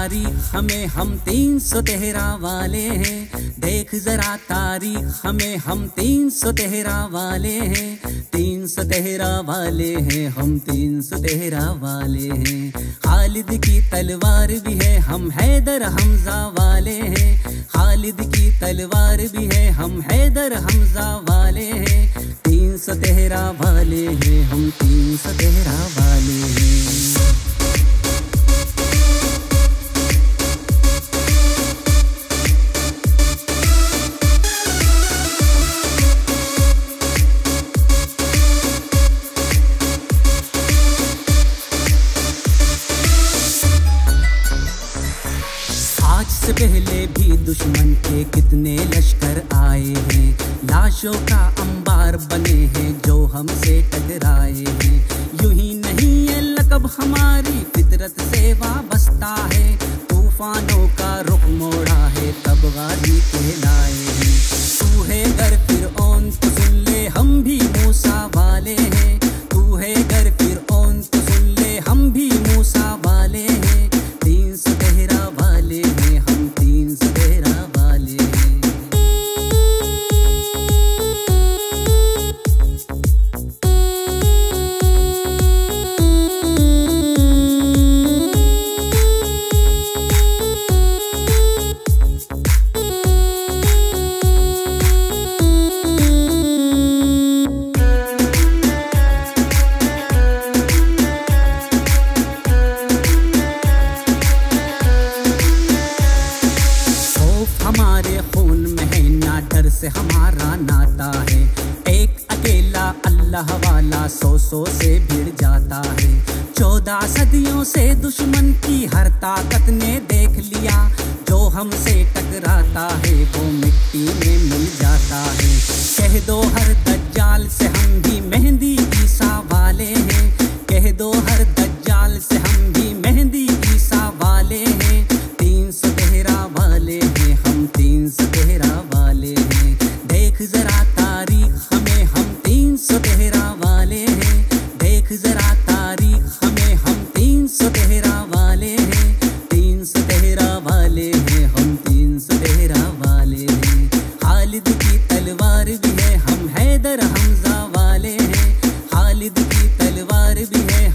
तारीख हमें, हम 313 वाले हैं। देख जरा तारीख हमें, हम 313 वाले हैं। 313 वाले हैं, हम 313 वाले हैं। खालिद की तलवार भी है, हम हैदर हमजा वाले हैं। खालिद की तलवार भी है, हम हैदर हमजा वाले हैं। 313 वाले हैं, हम 313 वाले हैं। आज से पहले भी दुश्मन के कितने लश्कर आए हैं। लाशों का अंबार बने हैं जो हमसे टकराए हैं। यूं ही नहीं ये लक़ब हमारी फितरत से वाबस्ता है। तूफानों का रुख मोड़ा है तब गाजी कहलाए हैं। तू है गर फिरऔन तो सुन ले, हम भी मूसा वाले हैं। तू है गर फिरऔन तो सुन ले, हम भी मूसा वाले हैं। 313 वाले हैं, हम 313 वाले हैं। हमारे खून में है ना, डर से हमारा नाता है। एक अकेला अल्लाह वाला 100 से भिड़ जाता है। 14 सदियों से दुश्मन की हर ताकत ने देख लिया। जो हमसे टकराता है वो मिट्टी में मिल जाता है। कह दो हर दज्जाल से हम भी मेहंदी ईसा वाले हैं। कह दो हर दज्जाल से हम भी मेहंदी ईसा वाले हैं। 313 वाले हैं, हम 313 वाले हैं। देख जरा तारीख हमें, हम 313 वाले हैं। देख जरा तारीख हमें, हम 313 वाले हैं। 313 वाले हैं, हम 313 वाले हैं। खालिद की तलवार भी है, हम हैदर हमजा वाले हैं। खालिद की तलवार भी है,